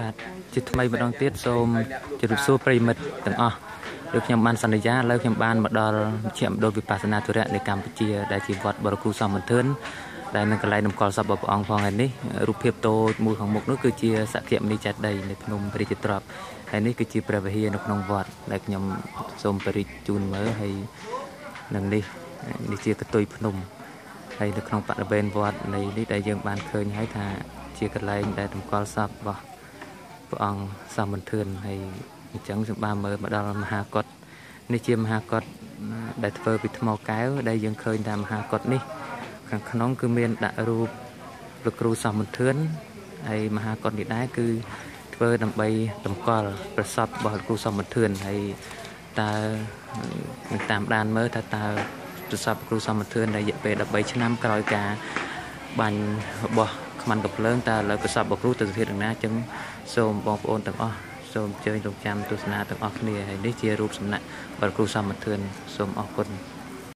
បាទជាថ្មីម្ដងទៀតសូមជម្រាបសួរប្រិយមិត្តទាំងអស់ដូចខ្ញុំបានសន្យាលើខ្ញុំបានមកដល់មជ្ឈមណ្ឌលវិបស្សនាធុរៈនៃកម្ពុជាដែលជាវត្តបរគ្រូសមន្ទឿនដែលនៅកន្លែងនំកល់សពព្រះអង្គផងហើយនេះរូបភាពតូចមួយខាងមុខនោះគឺជាសក្យមុនីចេតិយនៅភ្នំព្រះរាជទ្រព្យហើយនេះគឺជាព្រះវិហារនៅក្នុងវត្តដែលខ្ញុំសូមបរិជូនមើលហើយនឹងនេះជាកតុយភ្នំហើយនៅក្នុងបរិវេណវត្តនៃនេះដែលយើងបានឃើញហើយថាជាកន្លែងដែលតម្កល់សពរបស់ព្រះអង្គសមន្ទឿនហើយអញ្ចឹងខ្ញុំបានមើលមកដល់មហាកុដិនេះជាមហាកុដិដែលធ្វើពីថ្មកែវដែលយើងឃើញថាមហាកុដិនេះខាងក្នុងគឺមានដាក់រូបព្រះគ្រូសមន្ទឿនហើយមហាកុដិនេះដែរគឺធ្វើដើម្បីតម្កល់ប្រសពរបស់ព្រះគ្រូសមន្ទឿនហើយតើនឹងតាមដានមើលថាតើប្រសពគ្រូសមន្ទឿនដែលរយៈពេល13ឆ្នាំក្រោយការបាញ់របស់ខ្មាន់កំភ្លើងតើឥឡូវប្រសពរបស់គ្រូទៅស្ថិតយ៉ាងណាចឹងសូមបងប្អូនទាំងអស់សូមអញ្ជើញរងចាំទស្សនាទាំងអស់គ្នាហើយនេះជារូបសំណាក់ព្រះគ្រូសមន្ទឿនសូមអរគុណ